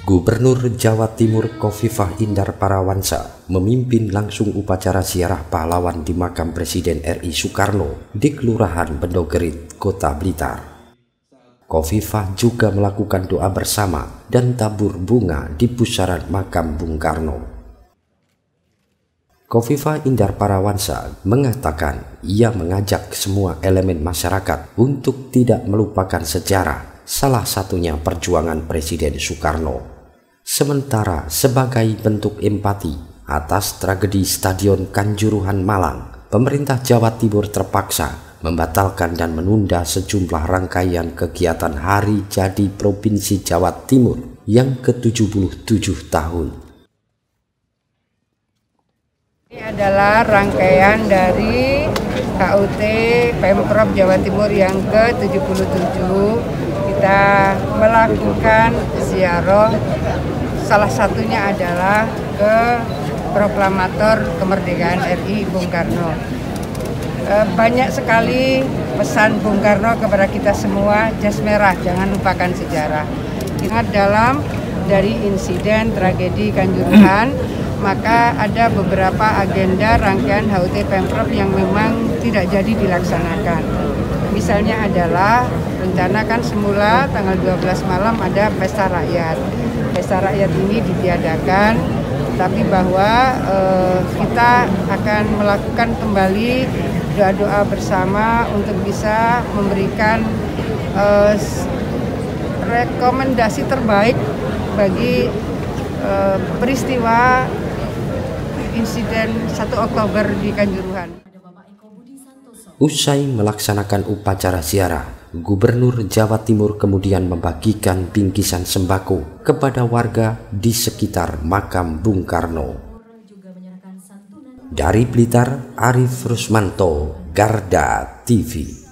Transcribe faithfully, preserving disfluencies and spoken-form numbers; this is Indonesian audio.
Gubernur Jawa Timur Khofifah Indar Parawansa memimpin langsung upacara ziarah pahlawan di makam Presiden R I Soekarno di Kelurahan Bendogerit, Kota Blitar. Khofifah juga melakukan doa bersama dan tabur bunga di pusaran makam Bung Karno. Khofifah Indar Parawansa mengatakan ia mengajak semua elemen masyarakat untuk tidak melupakan sejarah, salah satunya perjuangan Presiden Soekarno. Sementara sebagai bentuk empati atas tragedi Stadion Kanjuruhan Malang, pemerintah Jawa Timur terpaksa membatalkan dan menunda sejumlah rangkaian kegiatan Hari Jadi Provinsi Jawa Timur yang ke tujuh puluh tujuh tahun. Ini adalah rangkaian dari H U T Pemprov Jawa Timur yang ke tujuh puluh tujuh. Kita melakukan ziarah, salah satunya adalah ke proklamator kemerdekaan R I Bung Karno. Banyak sekali pesan Bung Karno kepada kita semua, jas merah, jangan lupakan sejarah. Ingat dalam dari insiden tragedi Kanjuruhan, maka ada beberapa agenda rangkaian H U T Pemprov yang memang tidak jadi dilaksanakan. Misalnya adalah rencana kan semula tanggal dua belas malam ada pesta rakyat. Pesta rakyat ini ditiadakan, tapi bahwa eh, kita akan melakukan kembali doa-doa bersama untuk bisa memberikan eh, rekomendasi terbaik bagi eh, peristiwa insiden satu Oktober di Kanjuruhan. Usai melaksanakan upacara ziarah, Gubernur Jawa Timur kemudian membagikan bingkisan sembako kepada warga di sekitar makam Bung Karno. Dari Blitar, Arif Rusmanto, Garda T V.